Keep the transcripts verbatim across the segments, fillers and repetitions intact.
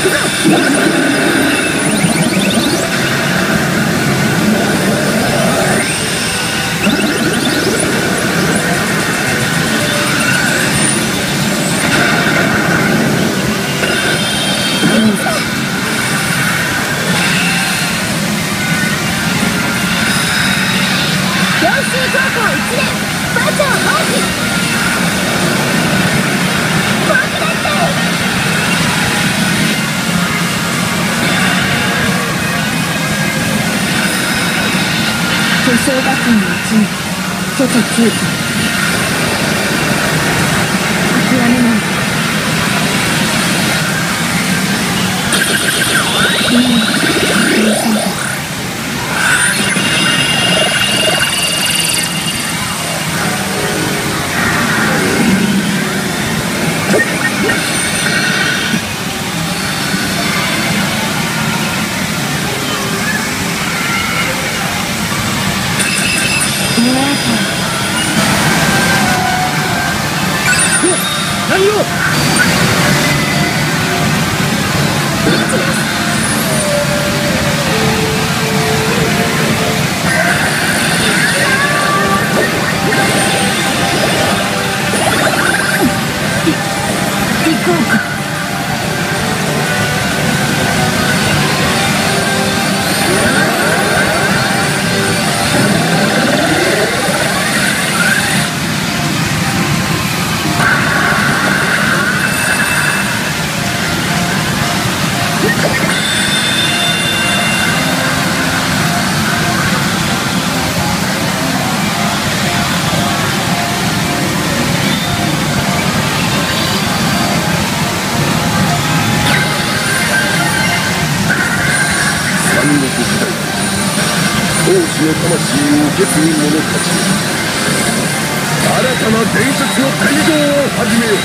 くぞ。 巨匠学院の一員巨都九期諦めないで。君は許さんか。 何を行こうか。 闘志の魂を受け継ぐ者たち、新たな伝説の大道を始めよう。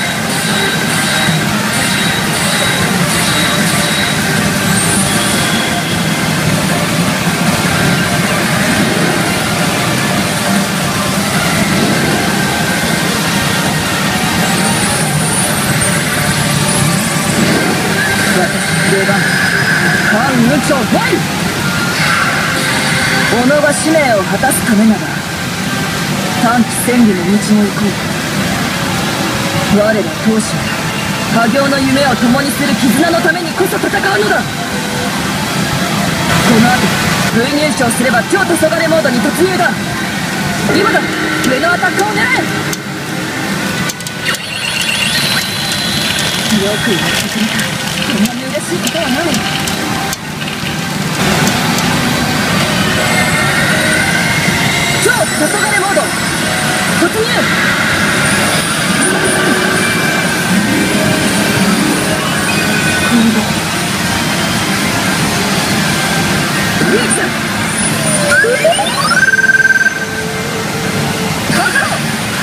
私の出番、反無常ファイル。己が使命を果たすためなら短期千里の道に行こう。我ら当主は家業の夢を共にする絆のためにこそ戦うのだ。この後 V 入賞すれば超黄昏モードに突入だ。今だ、上のアタックを狙え。よくやってくれた。こんなに嬉しいことはない。超黄昏モード突入。今後リークさんかかろう。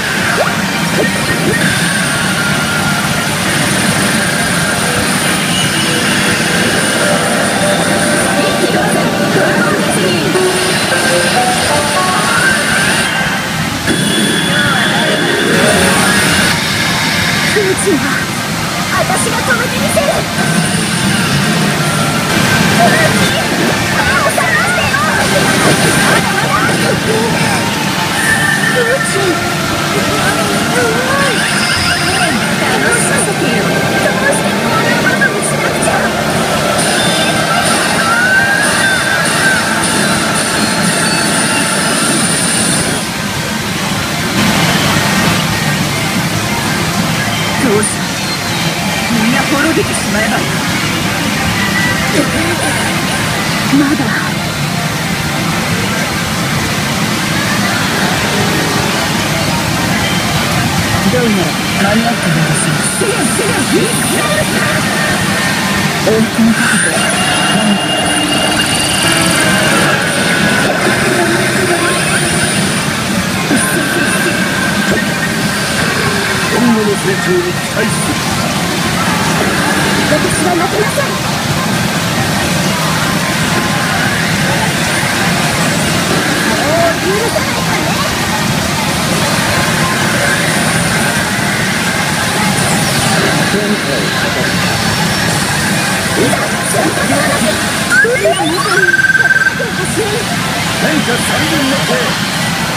空中は私が止めてみせる。空気歯を探してよ。まだまだ空中楽しさせてよ。どうしてこんなことにしなくちゃ。どうした。みんな滅びてしまえばいい。まだどうやら間に合ったようです。すぐすぐ往復にかけて何だ。 今後の成長に期待する。 私は負けません。もう許さないからね。 天下を語る。恐天下三分の手。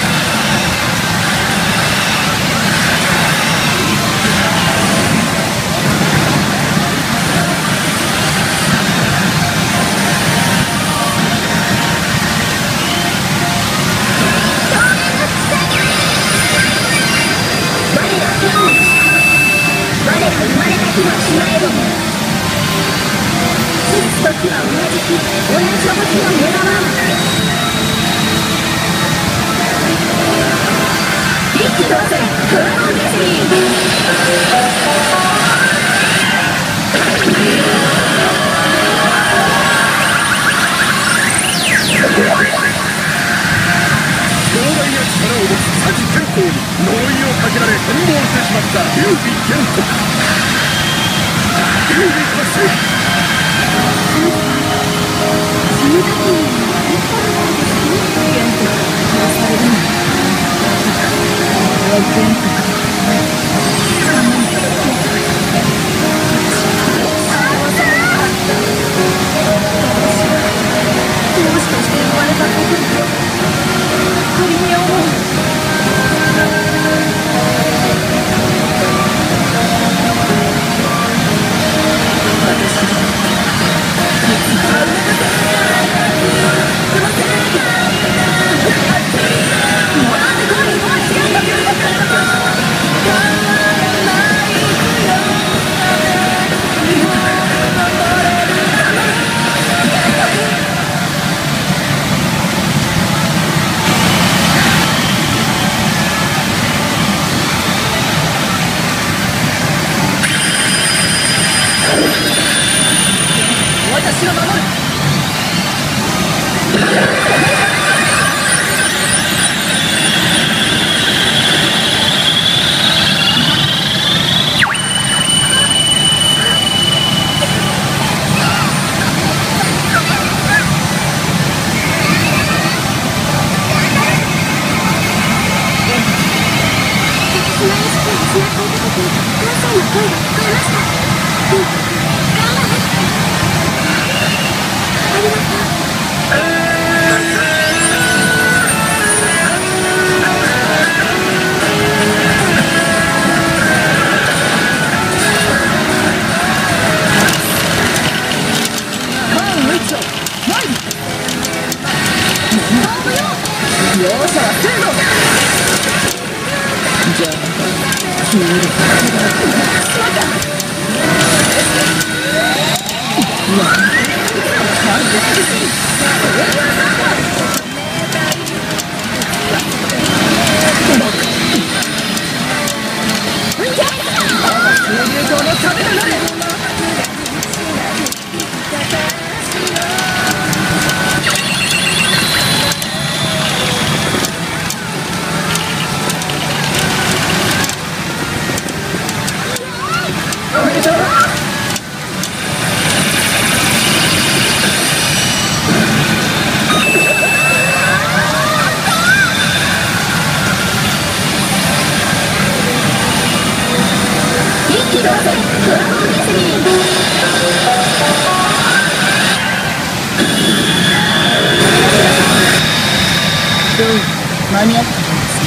間に合った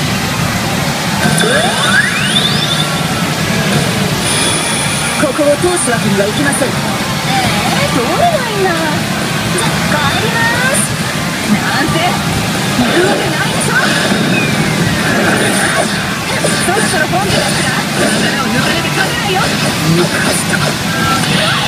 ここを通すわけにはいきません。えー、通れないな。じゃ帰りますなんて言うわけないでしょ。そろそろ本気ですから力を抜かれて考えよ。抜かした